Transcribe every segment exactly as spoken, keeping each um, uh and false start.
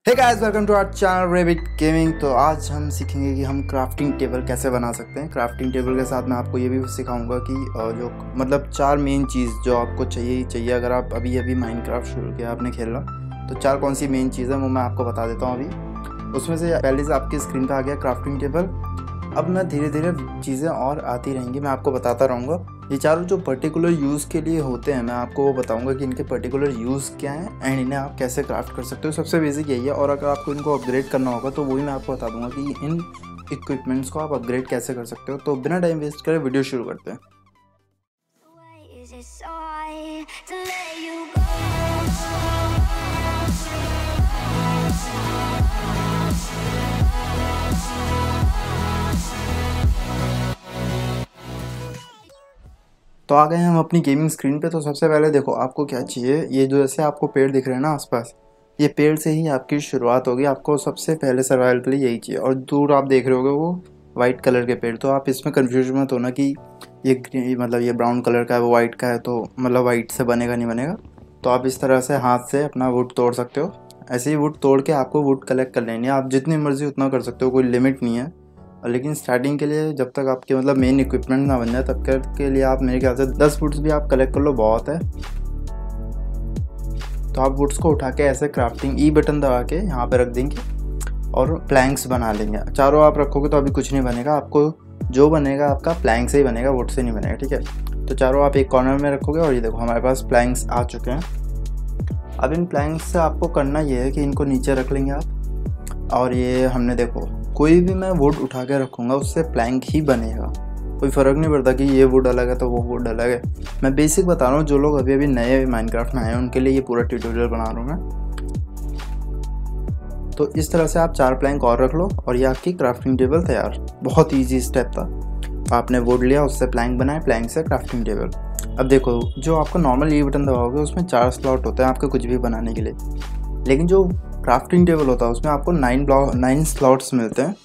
Hey guys, welcome to our channel rabbit gaming. तो आज हम सीखेंगे कि हम क्राफ्टिंग टेबल कैसे बना सकते हैं। क्राफ्टिंग टेबल के साथ मैं आपको ये भी सिखाऊंगा कि जो मतलब चार मेन चीज़ जो आपको चाहिए ही चाहिए अगर आप अभी अभी माइनक्राफ्ट शुरू किया आपने खेलना, तो चार कौन सी मेन चीज़ है वो मैं आपको बता देता हूँ अभी। उसमें से पहले से आपकी स्क्रीन पर आ गया क्राफ्टिंग टेबल। अब मैं धीरे धीरे चीज़ें और आती रहेंगी, मैं आपको बताता रहूँगा। ये चारों जो पर्टिकुलर यूज़ के लिए होते हैं मैं आपको वो बताऊंगा कि इनके पर्टिकुलर यूज़ क्या हैं एंड इन्हें आप कैसे क्राफ्ट कर सकते हो। सबसे बेसिक यही है, और अगर आपको इनको अपग्रेड करना होगा तो वो भी मैं आपको बता दूंगा कि इन इक्विपमेंट्स को आप अपग्रेड कैसे कर सकते हो। तो बिना टाइम वेस्ट करे वीडियो शुरू करते हैं। तो आ गए हम अपनी गेमिंग स्क्रीन पे। तो सबसे पहले देखो आपको क्या चाहिए। ये जो जैसे आपको पेड़ दिख रहे हैं ना आसपास, ये पेड़ से ही आपकी शुरुआत होगी। आपको सबसे पहले सर्वाइवल के लिए यही चाहिए। और दूर आप देख रहे होगे वो वाइट कलर के पेड़, तो आप इसमें कंफ्यूज मत होना कि ये मतलब ये ब्राउन कलर का है वो वाइट का है, तो मतलब वाइट से बनेगा नहीं बनेगा। तो आप इस तरह से हाथ से अपना वुड तोड़ सकते हो। ऐसे ही वुड तोड़ के आपको वुड कलेक्ट कर लेनी है। आप जितनी मर्जी उतना कर सकते हो, कोई लिमिट नहीं है। लेकिन स्टार्टिंग के लिए जब तक आपके मतलब मेन इक्विपमेंट ना बन जाए तब तक के लिए आप मेरे ख्याल से दस वुड्स भी आप कलेक्ट कर लो, बहुत है। तो आप वुड्स को उठा के ऐसे क्राफ्टिंग ई बटन दबा के यहाँ पे रख देंगे और प्लैंक्स बना लेंगे। चारों आप रखोगे तो अभी कुछ नहीं बनेगा, आपको जो बनेगा आपका प्लैंक से ही बनेगा, वुड से नहीं बनेगा, ठीक है। तो चारों आप एक कॉर्नर में रखोगे और ये देखो हमारे पास प्लैंक्स आ चुके हैं। अब इन प्लैंक्स से आपको करना ये है कि इनको नीचे रख लेंगे आप। और ये हमने देखो कोई भी मैं वुड उठा के रखूँगा उससे प्लैंक ही बनेगा, कोई फ़र्क नहीं पड़ता कि ये वुड अलग है तो वो वुड अलग है। मैं बेसिक बता रहा हूँ, जो लोग अभी अभी नए माइनक्राफ्ट में आए हैं उनके लिए ये पूरा ट्यूटोरियल बना रहा हूँ मैं। तो इस तरह से आप चार प्लैंक और रख लो और ये आपकी क्राफ्टिंग टेबल तैयार। बहुत ईजी स्टेप था। आपने वुड लिया, उससे प्लैंक बनाए, प्लैंक से क्राफ्टिंग टेबल। अब देखो जो आपको नॉर्मल ये बटन दबाओगे उसमें चार स्लॉट होते हैं आपके कुछ भी बनाने के लिए, लेकिन जो क्राफ्टिंग टेबल होता है उसमें आपको नाइन ब्लॉक नाइन स्लॉट्स मिलते हैं।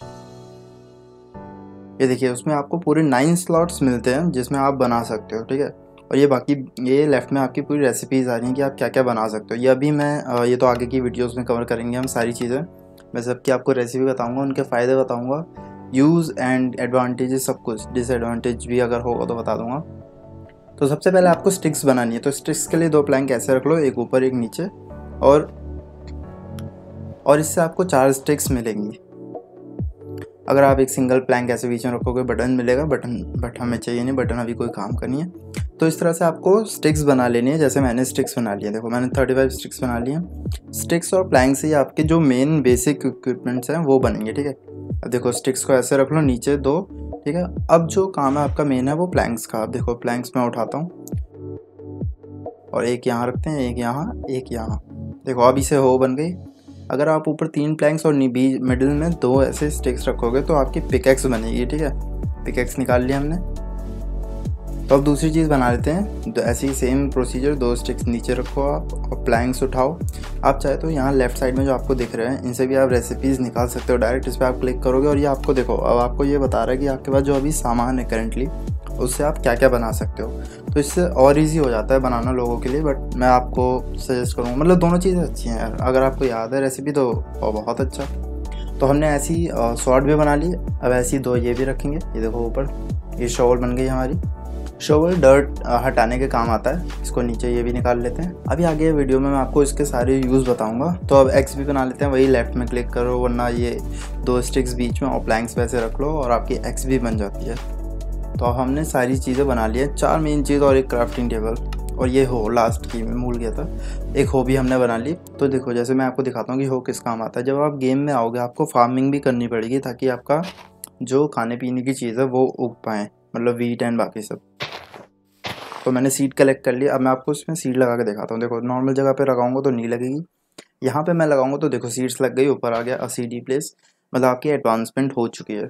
ये देखिए उसमें आपको पूरे नाइन स्लॉट्स मिलते हैं जिसमें आप बना सकते हो, ठीक है। और ये बाकी ये लेफ्ट में आपकी पूरी रेसिपीज़ आ रही हैं कि आप क्या क्या बना सकते हो। ये अभी मैं ये तो आगे की वीडियोस में कवर करेंगे हम सारी चीज़ें। मैं सबकी आपको रेसिपी बताऊंगा, उनके फ़ायदे बताऊंगा, यूज़ एंड एडवांटेजेस सब कुछ, डिसएडवांटेज भी अगर होगा तो बता दूंगा। तो सबसे पहले आपको स्टिक्स बनानी है। तो स्टिक्स के लिए दो प्लैंक ऐसे रख लो, एक ऊपर एक नीचे, और और इससे आपको चार स्टिक्स मिलेंगी। अगर आप एक सिंगल प्लैंक ऐसे बीच में रखोगे बटन मिलेगा, बटन बट हमें चाहिए नहीं, बटन अभी कोई काम का नहीं है। तो इस तरह से आपको स्टिक्स बना लेनी है। जैसे मैंने स्टिक्स बना लिए, देखो मैंने थर्टी फाइव स्टिक्स बना लिए हैं। स्टिक्स और प्लैंक से ही आपके जो मेन बेसिक इक्विपमेंट्स हैं वो बनेंगे, ठीक है। अब देखो स्टिक्स को ऐसे रख लो, नीचे दो, ठीक है। अब जो काम है आपका मेन है वो प्लैंक्स का। अब देखो प्लैंक्स मैं उठाता हूँ और एक यहाँ रखते हैं, एक यहाँ, एक यहाँ। देखो अब इसे हो बन गई। अगर आप ऊपर तीन प्लैंक्स और बीच मिडिल में दो ऐसे स्टिक्स रखोगे तो आपकी पिकैक्स बनेगी, ठीक है। पिकैक्स निकाल लिया हमने। तो अब दूसरी चीज़ बना लेते हैं। तो ऐसे ही सेम प्रोसीजर, दो स्टिक्स नीचे रखो आप और प्लैंक्स उठाओ। आप चाहे तो यहाँ लेफ्ट साइड में जो आपको दिख रहे हैं इनसे भी आप रेसिपीज़ निकाल सकते हो। डायरेक्ट इस पर आप क्लिक करोगे और ये आपको देखो अब आपको ये बता रहा है कि आपके पास जो अभी सामान है करेंटली उससे आप क्या क्या बना सकते हो। तो इससे और इजी हो जाता है बनाना लोगों के लिए। बट मैं आपको सजेस्ट करूँगा, मतलब दोनों चीज़ें अच्छी हैं यार। अगर आपको याद है रेसिपी तो बहुत अच्छा। तो हमने ऐसी शॉर्ट भी बना ली। अब ऐसी दो ये भी रखेंगे। ये देखो ऊपर ये शॉवल बन गई हमारी। शॉवल डर्ट हटाने के काम आता है। इसको नीचे ये भी निकाल लेते हैं। अभी आगे वीडियो में मैं आपको इसके सारे यूज़ बताऊंगा। तो अब एक्स भी बना लेते हैं। वही लेफ्ट में क्लिक करो, वरना ये दो स्टिक्स बीच में और प्लैंक्स वैसे रख लो और आपकी एक्स भी बन जाती है। तो अब हमने सारी चीज़ें बना ली है, चार मेन चीज़ और एक क्राफ्टिंग टेबल और ये हो लास्ट की मैं भूल गया था, एक हो भी हमने बना ली। तो देखो जैसे मैं आपको दिखाता हूँ कि हो किस काम आता है। जब आप गेम में आओगे आपको फार्मिंग भी करनी पड़ेगी ताकि आपका जो खाने पीने की चीज़ है वो उग पाएँ, मतलब वीट एंड बाकी सब। तो मैंने सीड कलेक्ट कर लिया। अब मैं आपको इसमें सीड लगा के दिखाता हूँ। देखो नॉर्मल जगह पर लगाऊंगा तो नहीं लगेगी, यहाँ पर मैं लगाऊंगा तो देखो सीड्स लग गई, ऊपर आ गया अ सीडी प्लेस, मतलब आपकी एडवांसमेंट हो चुकी है।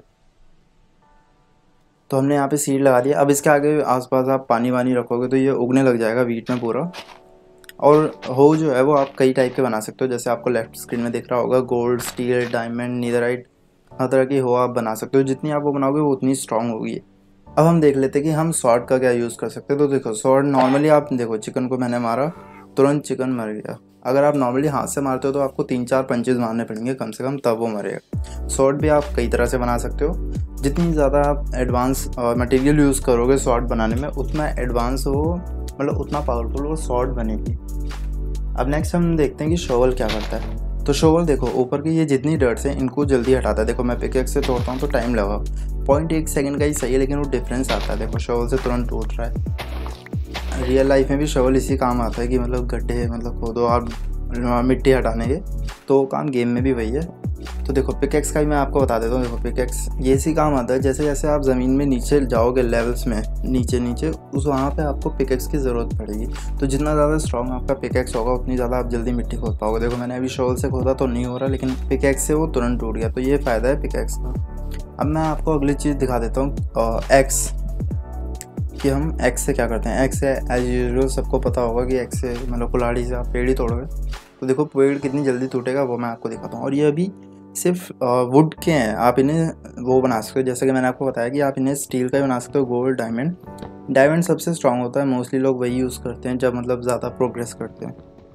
तो हमने यहाँ पे सीड लगा दिया। अब इसके आगे आसपास आप पानी वानी रखोगे तो ये उगने लग जाएगा वीट में पूरा। और हो जो है वो आप कई टाइप के बना सकते हो, जैसे आपको लेफ्ट स्क्रीन में दिख रहा होगा, गोल्ड, स्टील, डायमंड, नीदराइट, हर तरह की हो आप बना सकते हो। जितनी आप वो बनाओगे वो उतनी स्ट्रांग होगी। अब हम देख लेते हैं कि हम स्वॉर्ड का क्या यूज़ कर सकते हैं। तो देखो स्वॉर्ड नॉर्मली आप देखो चिकन को मैंने मारा, तुरंत चिकन मर गया। अगर आप नॉर्मली हाथ से मारते हो तो आपको तीन चार पंचेज मारने पड़ेंगे कम से कम, तब वो मरेगा। शॉर्ट भी आप कई तरह से बना सकते हो, जितनी ज़्यादा आप एडवांस मटेरियल यूज़ करोगे शॉर्ट बनाने में उतना एडवांस हो, मतलब उतना पावरफुल वो शॉर्ट बनेगी। अब नेक्स्ट हम देखते हैं कि शोवल क्या करता है। तो शोवल देखो ऊपर की ये जितनी डर्ट्स हैं इनको जल्दी हटाता है। देखो मैं पिकेक्स से तोड़ता हूँ तो टाइम लगा, पॉइंट एक सेकंड का ही सही है, लेकिन वो डिफरेंस आता है। देखो शोवल से तुरंत टूट रहा है। रियल लाइफ में भी शोवल इसी काम आता है कि मतलब गड्ढे मतलब खोदो आप मिट्टी हटाने के, तो काम गेम में भी वही है। तो देखो पिकेक्स का भी मैं आपको बता देता हूँ। देखो पिकेक्स ये इसी काम आता है, जैसे जैसे आप ज़मीन में नीचे जाओगे लेवल्स में, नीचे नीचे उस वहाँ पे आपको पिकेक्स की ज़रूरत पड़ेगी। तो जितना ज़्यादा स्ट्रॉन्ग आपका पिकेक्स होगा उतनी ज़्यादा आप जल्दी मिट्टी खोद पाओगे। देखो मैंने अभी शोल से खोदा तो नहीं हो रहा, लेकिन पिकेक्स से वो तुरंत टूट गया। तो ये फ़ायदा है पिकेक्स का। अब मैं आपको अगली चीज़ दिखा देता हूँ, एक्स, कि हम एक्स से क्या करते हैं। एक्स से एज यूजुअल सबको पता होगा कि एक्स से मतलब कुल्हाड़ी से आप पेड़ ही तोड़ोगे, तो देखो पेड़ कितनी जल्दी टूटेगा वो मैं आपको दिखाता हूँ। और ये अभी सिर्फ वुड के हैं, आप इन्हें वो बना सकते हो, जैसे कि मैंने आपको बताया कि आप इन्हें स्टील का भी बना सकते हो, गोल्ड, डायमंड। डायमंड सबसे स्ट्रांग होता है, मोस्टली लोग वही यूज़ करते हैं जब मतलब ज़्यादा प्रोग्रेस करते हैं।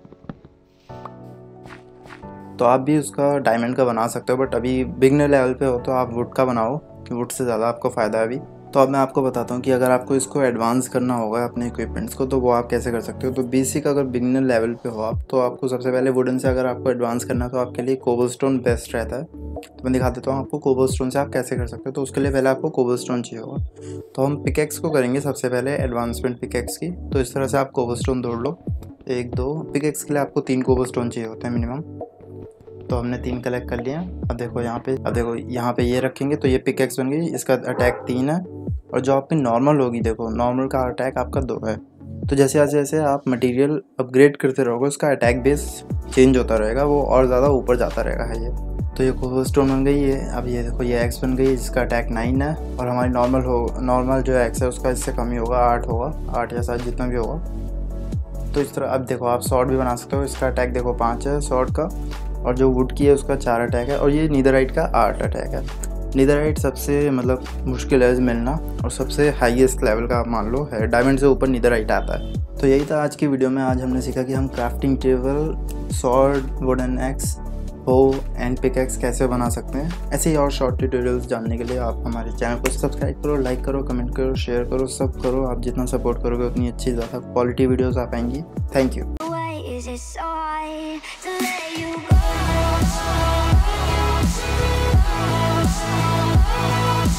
तो आप भी उसका डायमंड का बना सकते हो, बट अभी बिगनर लेवल पे हो तो आप वुड का बनाओ, कि वुड से ज़्यादा आपको फ़ायदा है अभी। तो अब मैं आपको बताता हूँ कि अगर आपको इसको एडवांस करना होगा अपने इक्विपमेंट्स को, तो वो आप कैसे कर सकते हो। तो बेसिक अगर बिगिनर लेवल पे हो आप, तो आपको सबसे पहले वुडन से अगर आपको एडवांस करना है तो आपके लिए कोबलस्टोन बेस्ट रहता है। तो मैं दिखा देता हूँ आपको कोबलस्टोन से आप कैसे कर सकते हो। तो उसके लिए पहले आपको कोबलस्टोन चाहिए होगा। तो हम पिकेक्स को करेंगे सबसे पहले एडवांसमेंट पिकेक्स की। तो इस तरह से आप कोबलस्टोन तोड़ लो, एक दो। पिकेक्स के लिए आपको तीन कोबलस्टोन चाहिए होते हैं मिनिमम। तो हमने तीन कलेक्ट कर लिए हैं। अब देखो यहाँ पे, अब देखो यहाँ पे ये रखेंगे तो ये पिकेक्स बन गई। इसका अटैक तीन है, और जो आपकी नॉर्मल होगी, देखो नॉर्मल का अटैक आपका दो है। तो जैसे जैसे जैसे आप मटेरियल अपग्रेड करते रहोगे उसका अटैक बेस चेंज होता रहेगा, वो और ज़्यादा ऊपर जाता रहेगा है ये। तो ये कोबलस्टोन बन गई है। अब ये देखो ये एक्स बन गई जिसका अटैक नाइन है, और हमारी नॉर्मल हो नॉर्मल जो एक्स है उसका इससे कम ही होगा, आठ होगा, आठ या सात जितना भी होगा। तो इस तरह अब देखो आप शॉर्ट भी बना सकते हो। इसका अटैक देखो पाँच है शॉर्ट का, और जो वुड की है उसका चार अटैक है, और ये नीदरराइट का आठ अटैक है। नीदरराइट सबसे मतलब मुश्किल है मिलना, और सबसे हाईएस्ट लेवल का आप मान लो है, डायमंड से ऊपर नीदरराइट आता है। तो यही था आज की वीडियो में। आज हमने सीखा कि हम crafting table, sword, wooden axe, bow and pickaxe कैसे बना सकते हैं। ऐसे ही और शॉर्ट ट्यूटोरियल्स जानने के लिए आप हमारे चैनल को सब्सक्राइब करो, लाइक करो, कमेंट करो, शेयर करो, सब करो। आप जितना सपोर्ट करोगे उतनी अच्छी ज़्यादा क्वालिटी वीडियोज़ आ पाएंगी। Thank you.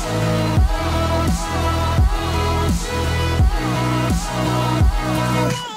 Oh,